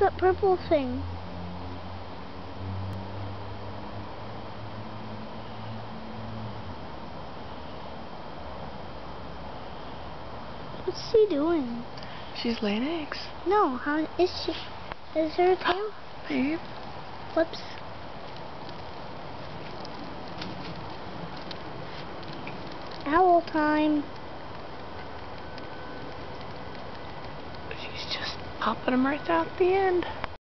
that purple thing? What's she doing? She's laying eggs. No, how is she? Is her tail? Babe. Whoops. Owl time. She's just popping them right out at the end.